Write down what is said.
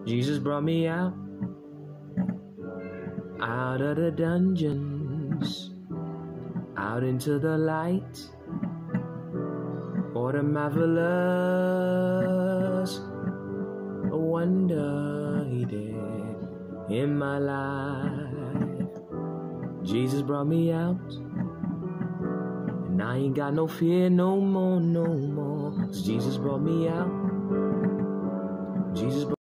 Jesus brought me out of the dungeons, out into the light. What a marvelous wonder he did in my life. Jesus brought me out, and I ain't got no fear no more, no more. 'Cause Jesus brought me out. Jesus brought